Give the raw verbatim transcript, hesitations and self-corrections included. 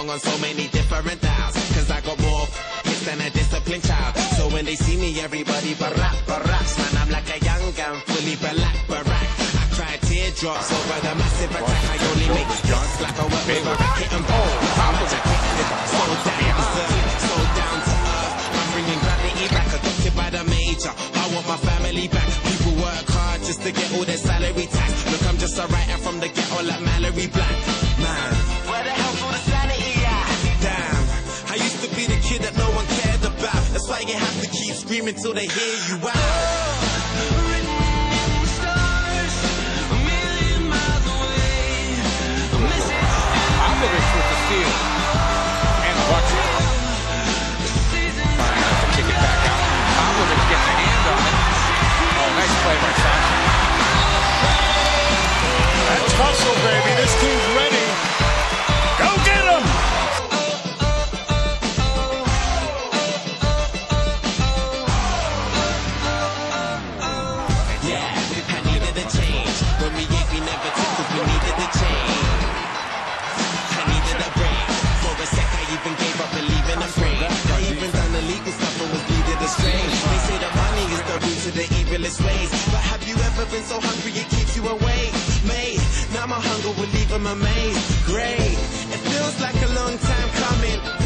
song on so many different dials. Cause I got more hits than a disciplined child. So when they see me, everybody barack, baracks. Man, I'm like a young gun, fully black, barack. I cry teardrops over the massive attack. I only make hits like I work with a racket and ball. I'm a jacket, so down to earth, so down to earth. I'm bringing gravity back, adopted by the major. I want my family back. People work hard just to get all their salary tax. Look, I'm just a writer from the ghetto like Mallory Black. Man, where the hell's all the sanity at? Damn, I used to be the kid that no one cared about. That's why you have to keep screaming till they hear you out. Popovich with the steal. And Bucket. Trying to kick it back out. Popovich gets a hand on it. Oh, nice play by Sasha. That's hustle, baby. This team's ready. Go get him! Yeah, I needed a change. When we ain't, we never took cause we needed a change. I needed a break. For a sec, I even gave up believing in brain. I even done illegal stuff and was needed a strain. They say that money is the root to the evilest ways. But have you ever been so hungry it keeps you awake? Mate, now my hunger will leave them amazed. Great, it feels like a long time coming.